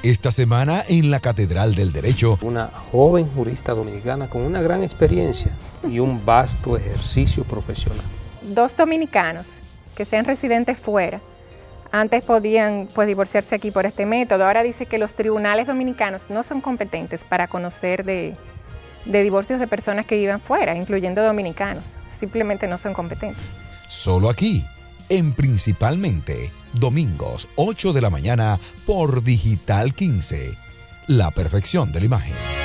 Esta semana en la Catedral del Derecho. Una joven jurista dominicana con una gran experiencia y un vasto ejercicio profesional. 2 dominicanos que sean residentes fuera, antes podían divorciarse aquí por este método. Ahora dice que los tribunales dominicanos no son competentes para conocer de divorcios de personas que vivan fuera, incluyendo dominicanos. Simplemente no son competentes. Solo aquí, en Principalmente, domingos 8 de la mañana por Digital 15. La perfección de la imagen.